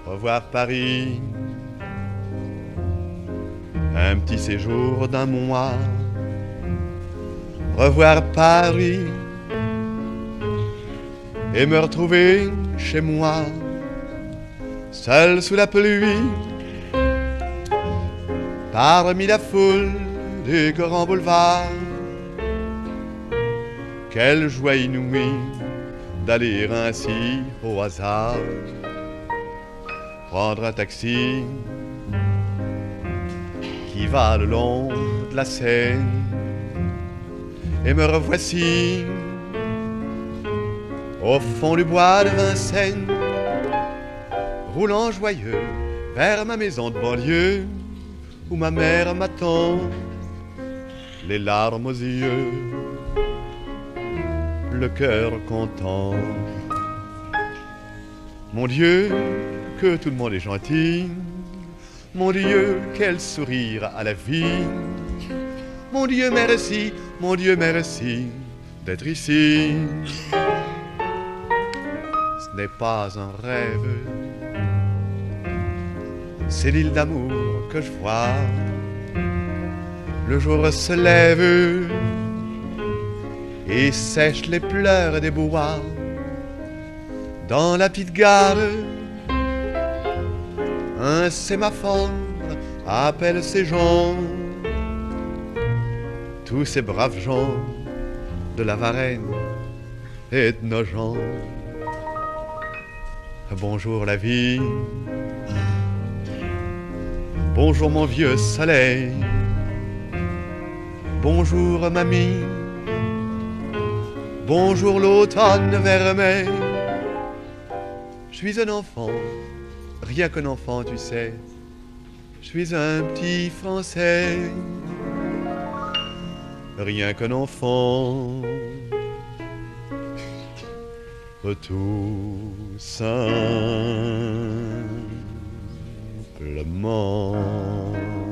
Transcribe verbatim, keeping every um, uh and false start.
revoir Paris, un petit séjour d'un mois, revoir Paris et me retrouver chez moi, seul sous la pluie, parmi la foule des grands boulevards. Quelle joie inouïe d'aller ainsi au hasard, prendre un taxi qui va le long de la Seine, et me revoici au fond du bois de Vincennes, roulant joyeux vers ma maison de banlieue où ma mère m'attend, les larmes aux yeux, le cœur content. Mon Dieu, que tout le monde est gentil. Mon Dieu, quel sourire à la vie. Mon Dieu, merci, mon Dieu, merci d'être ici. Ce n'est pas un rêve, c'est l'île d'amour que je vois. Le jour se lève et sèche les pleurs des bois. Dans la petite gare, un sémaphore appelle ces gens, tous ces braves gens de la Varenne et de Nogent. Bonjour la vie, bonjour mon vieux soleil, bonjour mamie, bonjour l'automne vermeil. Je suis un enfant, rien qu'un enfant, tu sais. Je suis un petit Français, rien qu'un enfant, tout simplement.